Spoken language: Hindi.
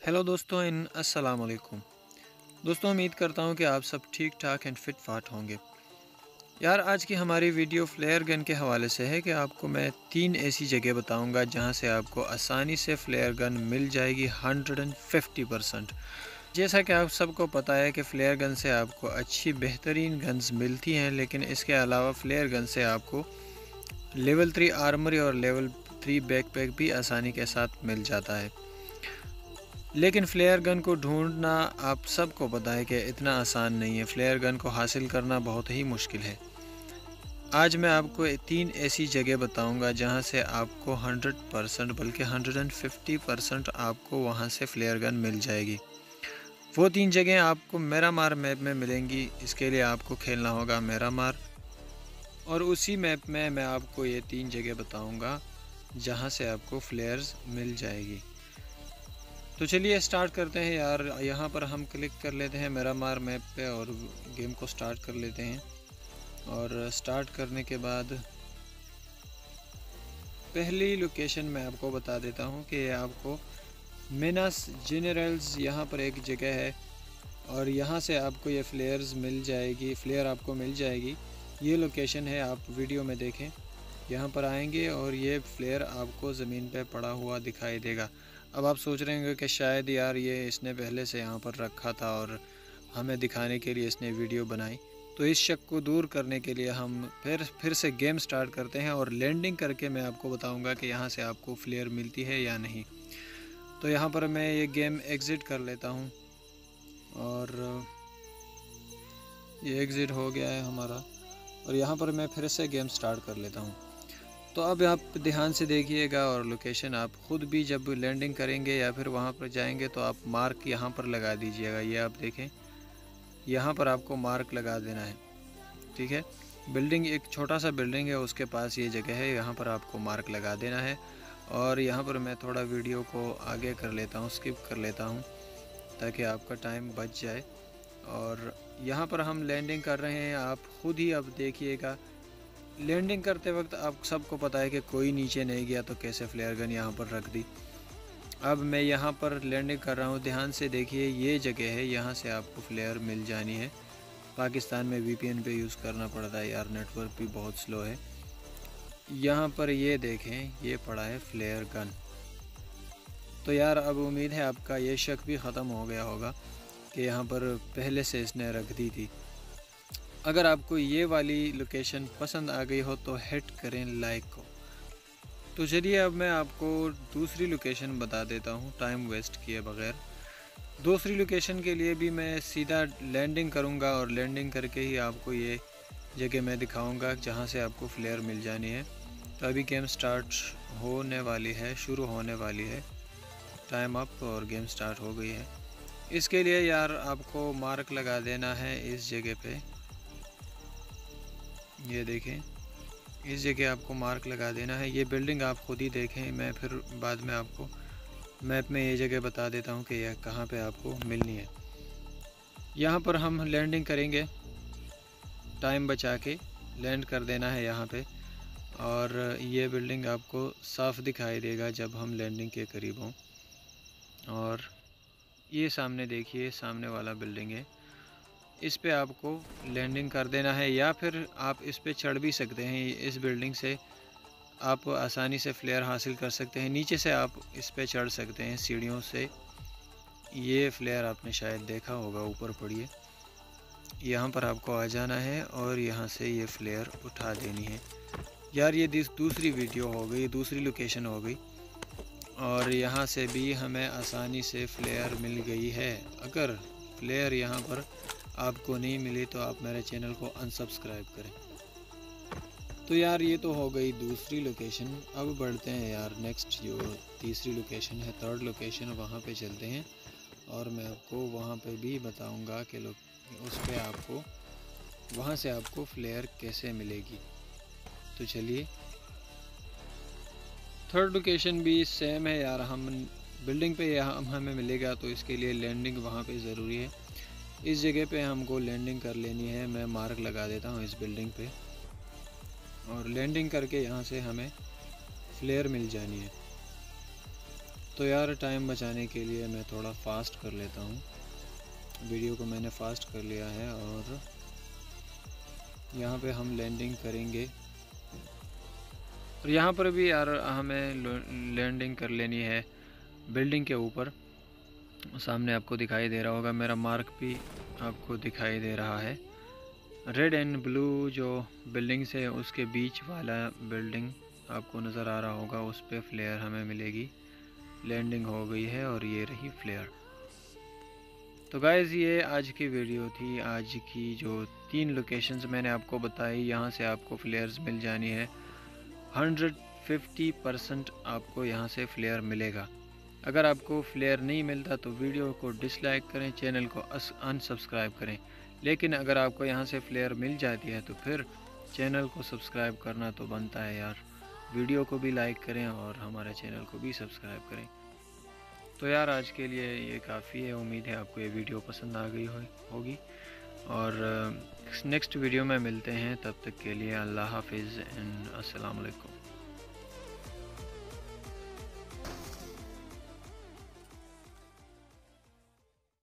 हेलो दोस्तों अस्सलाम वालेकुम। दोस्तों उम्मीद करता हूँ कि आप सब ठीक ठाक एंड फिट फाट होंगे। यार आज की हमारी वीडियो फ्लेयर गन के हवाले से है कि आपको मैं 3 ऐसी जगह बताऊँगा जहाँ से आपको आसानी से फ्लेयर गन मिल जाएगी 150%। जैसा कि आप सबको पता है कि फ्लेयर गन से आपको अच्छी बेहतरीन गन्स मिलती हैं, लेकिन इसके अलावा फ्लेयर गन से आपको लेवल 3 आर्मरी और लेवल 3 बैकपैक भी आसानी के साथ मिल जाता है। लेकिन फ्लेयर गन को ढूंढना आप सबको पता है कि इतना आसान नहीं है। फ्लेयर गन को हासिल करना बहुत ही मुश्किल है। आज मैं आपको 3 ऐसी जगह बताऊंगा जहां से आपको 100% बल्कि 150% आपको वहां से फ्लेयर गन मिल जाएगी। वो 3 जगह आपको मिरामार मैप में मिलेंगी। इसके लिए आपको खेलना होगा मिरामार, और उसी मैप में मैं आपको ये 3 जगह बताऊँगा जहाँ से आपको फ्लेयर्स मिल जाएगी। तो चलिए स्टार्ट करते हैं यार। यहाँ पर हम क्लिक कर लेते हैं मिरामार मैप पे और गेम को स्टार्ट कर लेते हैं। और स्टार्ट करने के बाद पहली लोकेशन मैं आपको बता देता हूँ कि आपको मिनास जनरल्स यहाँ पर एक जगह है, और यहाँ से आपको ये फ्लेयर्स मिल जाएगी, फ्लेयर आपको मिल जाएगी। ये लोकेशन है, आप वीडियो में देखें। यहाँ पर आएंगे और ये फ्लेयर आपको ज़मीन पे पड़ा हुआ दिखाई देगा। अब आप सोच रहे होंगे कि शायद यार ये इसने पहले से यहाँ पर रखा था और हमें दिखाने के लिए इसने वीडियो बनाई। तो इस शक को दूर करने के लिए हम फिर से गेम स्टार्ट करते हैं और लैंडिंग करके मैं आपको बताऊंगा कि यहाँ से आपको फ्लेयर मिलती है या नहीं। तो यहाँ पर मैं ये गेम एग्ज़िट कर लेता हूँ और ये एग्ज़िट हो गया है हमारा। और यहाँ पर मैं फिर से गेम स्टार्ट कर लेता हूँ। तो अब आप ध्यान से देखिएगा और लोकेशन आप ख़ुद भी जब लैंडिंग करेंगे या फिर वहाँ पर जाएंगे तो आप मार्क यहाँ पर लगा दीजिएगा। ये आप देखें, यहाँ पर आपको मार्क लगा देना है, ठीक है। बिल्डिंग, एक छोटा सा बिल्डिंग है, उसके पास ये जगह है, यहाँ पर आपको मार्क लगा देना है। और यहाँ पर मैं थोड़ा वीडियो को आगे कर लेता हूँ, स्किप कर लेता हूँ ताकि आपका टाइम बच जाए। और यहाँ पर हम लैंडिंग कर रहे हैं, आप ख़ुद ही अब देखिएगा। लैंडिंग करते वक्त आप सबको पता है कि कोई नीचे नहीं गया, तो कैसे फ्लेयर गन यहाँ पर रख दी। अब मैं यहाँ पर लैंडिंग कर रहा हूँ, ध्यान से देखिए। ये जगह है, यहाँ से आपको फ्लेयर मिल जानी है। पाकिस्तान में VPN पे यूज़ करना पड़ता है यार, नेटवर्क भी बहुत स्लो है। यहाँ पर ये देखें, ये पड़ा है फ्लेयर गन। तो यार अब उम्मीद है आपका ये शक भी ख़त्म हो गया होगा कि यहाँ पर पहले से इसने रख दी थी। अगर आपको ये वाली लोकेशन पसंद आ गई हो तो हिट करें लाइक को। तो चलिए अब मैं आपको दूसरी लोकेशन बता देता हूँ टाइम वेस्ट किए बगैर। दूसरी लोकेशन के लिए भी मैं सीधा लैंडिंग करूँगा और लैंडिंग करके ही आपको ये जगह मैं दिखाऊँगा जहाँ से आपको फ्लेयर मिल जानी है। तो अभी गेम स्टार्ट होने वाली है, शुरू होने वाली है। टाइम अप और गेम स्टार्ट हो गई है। इसके लिए यार आपको मार्क लगा देना है इस जगह पे। ये देखें, इस जगह आपको मार्क लगा देना है। ये बिल्डिंग आप खुद ही देखें, मैं फिर बाद में आपको मैप में ये जगह बता देता हूँ कि यह कहाँ पे आपको मिलनी है। यहाँ पर हम लैंडिंग करेंगे, टाइम बचा के लैंड कर देना है यहाँ पे। और ये बिल्डिंग आपको साफ दिखाई देगा जब हम लैंडिंग के करीब हों। और ये सामने देखिए, सामने वाला बिल्डिंग है, इस पे आपको लैंडिंग कर देना है। या फिर आप इस पे चढ़ भी सकते हैं, इस बिल्डिंग से आप आसानी से फ्लेयर हासिल कर सकते हैं। नीचे से आप इस पे चढ़ सकते हैं सीढ़ियों से। ये फ्लेयर आपने शायद देखा होगा, ऊपर पड़िए। यहाँ पर आपको आ जाना है और यहाँ से ये फ्लेयर उठा देनी है। यार ये दूसरी वीडियो हो गई, दूसरी लोकेशन हो गई। और यहाँ से भी हमें आसानी से फ्लेयर मिल गई है। अगर फ्लेयर यहाँ पर आपको नहीं मिली तो आप मेरे चैनल को अनसब्सक्राइब करें। तो यार ये तो हो गई दूसरी लोकेशन। अब बढ़ते हैं यार नेक्स्ट, जो तीसरी लोकेशन है, थर्ड लोकेशन, वहाँ पे चलते हैं। और मैं आपको वहाँ पे भी बताऊँगा कि उस पर आपको, वहाँ से आपको फ्लेयर कैसे मिलेगी। तो चलिए, थर्ड लोकेशन भी सेम है यार। हम बिल्डिंग पे यहाँ हमें मिलेगा, तो इसके लिए लैंडिंग वहाँ पे ज़रूरी है। इस जगह पे हमको लैंडिंग कर लेनी है। मैं मार्क लगा देता हूँ इस बिल्डिंग पे, और लैंडिंग करके यहाँ से हमें फ्लेयर मिल जानी है। तो यार टाइम बचाने के लिए मैं थोड़ा फास्ट कर लेता हूँ। वीडियो को मैंने फास्ट कर लिया है और यहाँ पे हम लैंडिंग करेंगे। और यहाँ पर भी यार हमें लैंडिंग कर लेनी है बिल्डिंग के ऊपर। सामने आपको दिखाई दे रहा होगा, मेरा मार्क भी आपको दिखाई दे रहा है। रेड एंड ब्लू जो बिल्डिंग से उसके बीच वाला बिल्डिंग आपको नज़र आ रहा होगा, उस पे फ्लेयर हमें मिलेगी। लैंडिंग हो गई है और ये रही फ्लेयर। तो गाइज़ ये आज की वीडियो थी। आज की जो 3 लोकेशंस मैंने आपको बताई, यहाँ से आपको फ्लेयर्स मिल जानी है। 150% आपको यहाँ से फ्लेयर मिलेगा। अगर आपको फ्लेयर नहीं मिलता तो वीडियो को डिसलाइक करें, चैनल को अनसब्सक्राइब करें। लेकिन अगर आपको यहाँ से फ्लेयर मिल जाती है तो फिर चैनल को सब्सक्राइब करना तो बनता है यार। वीडियो को भी लाइक करें और हमारे चैनल को भी सब्सक्राइब करें। तो यार आज के लिए ये काफ़ी है। उम्मीद है आपको ये वीडियो पसंद आ गई होगी और नेक्स्ट वीडियो में मिलते हैं। तब तक के लिए अल्लाह हाफिज़ एंड अस्सलाम वालेकुम।